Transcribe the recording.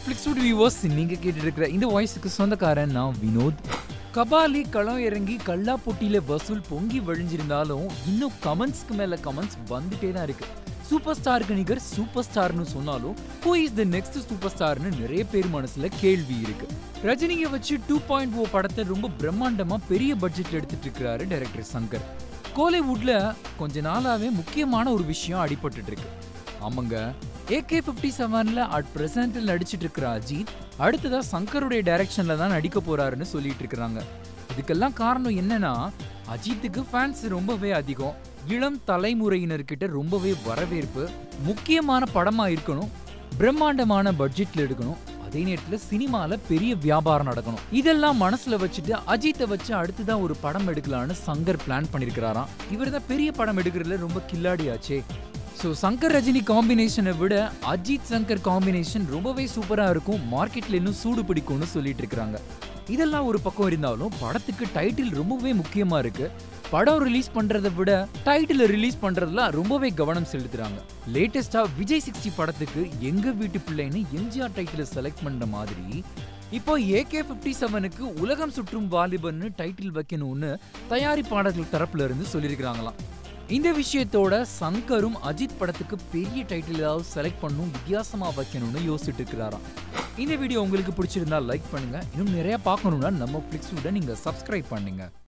Flixwood viewers, நீங்க கேட்டுட்டு இருக்கிற இந்த வாய்ஸுக்கு சொந்தக்காரன் நான் வினோத். கபாலி களம் இறங்கி கல்லா பொட்டியில வசூல் பொங்கி வழிஞ்சிருந்தாலும் இன்னும் கமெண்ட்ஸ்க்கு மேல கமெண்ட்ஸ் வந்துட்டே தான் இருக்கு. சூப்பர் ஸ்டாருக்கு நிகர் சூப்பர் ஸ்டார்னு சொன்னாலும் who is the next super ஸ்டார்னு நிறைய பேர் மனசுல கேள்வி இருக்கு. ரஜினியை வச்சு 2.0 படத்தை ரொம்ப பிரம்மாண்டமா பெரிய பட்ஜெட்ல எடுத்துட்டு இருக்கிறாரு டைரக்டர் சங்கர். கோலிவுட்ல கொஞ்ச நாளாவே முக்கியமான ஒரு விஷயம் அடிபட்டு இருக்கு. ஆமாங்க, AK-57ல அட் பிரசன்ட்ல நடிச்சிட்டு இருக்கிற அஜித் அடுத்ததா சங்கருடைய டைரக்ஷன்ல தான் நடிக்க போறாருன்னு சொல்லிட்டு இருக்காங்க. இதுக்கெல்லாம் காரணம் என்னன்னா, அஜித்துக்கு ஃபேன்ஸ் ரொம்பவே அதிகம், இளம் தலைமுறையினர்கிட்ட ரொம்பவே வரவேற்பு, முக்கியமான படமா இருக்கணும், பிரம்மாண்டமான பட்ஜெட்ல எடுக்கணும், அதே நேரத்துல சினிமால பெரிய வியாபாரம் நடக்கணும். இதெல்லாம் மனசுல வச்சுட்டு அஜித்தை வச்சு அடுத்துதான் ஒரு படம் எடுக்கலான்னு சங்கர் பிளான் பண்ணிருக்கிறாராம். இவர் தான் பெரிய படம் எடுக்கிறதுல ரொம்ப கில்லாடியாச்சே. ஸோ சங்கர் ரஜினி காம்பினேஷனை விட அஜித் சங்கர் காம்பினேஷன் ரொம்பவே சூப்பராக இருக்கும், மார்க்கெட்டில் இன்னும் சூடு பிடிக்கும்னு சொல்லிட்டு இருக்கிறாங்க. இதெல்லாம் ஒரு பக்கம் இருந்தாலும் படத்துக்கு டைட்டில் ரொம்பவே முக்கியமாக இருக்கு. படம் ரிலீஸ் பண்ணுறதை விட டைட்டில் ரிலீஸ் பண்ணுறதுல ரொம்பவே கவனம் செலுத்துறாங்க. லேட்டஸ்டாக விஜய் 60 படத்துக்கு எங்க வீட்டு பிள்ளைன்னு எம்ஜிஆர் டைட்டிலை செலக்ட் பண்ணுற மாதிரி இப்போ AK-57க்கு உலகம் சுற்றும் வாலிபன்னு டைட்டில் வைக்கணும்னு தயாரிப்பாளர்கள் தரப்புல இருந்து சொல்லியிருக்கிறாங்களாம். இந்த விஷயத்தோட சங்கரும் அஜித் படத்துக்கு பெரிய டைட்டில் ஏதாவது செலக்ட் பண்ணணும், வித்தியாசமா வைக்கணும்னு யோசிச்சுட்டு இருக்கிறாராம். இந்த வீடியோ உங்களுக்கு பிடிச்சிருந்தா லைக் பண்ணுங்க. இன்னும் நிறைய பார்க்கணும்னா நம்ம ஃபிளிக்ஸ்வுட்டை நீங்க சப்ஸ்கிரைப் பண்ணுங்க.